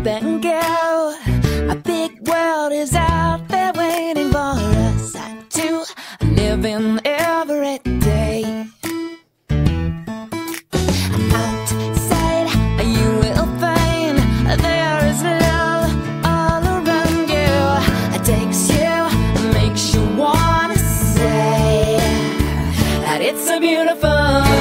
Then go. A big world is out there waiting for us to live in every day. Outside you will find there is love all around you. It takes you, makes you wanna say that it's so beautiful.